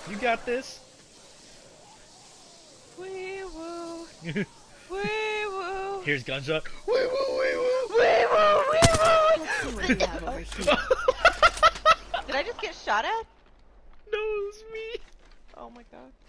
You got this. WeeWooo. WeeWooo. Here's Gunshot. WeeWooo, WeeWooo. WeeWooo. WeeWooo. Let's see what we have over here. Did I just get shot at? No, it was me. Oh my god.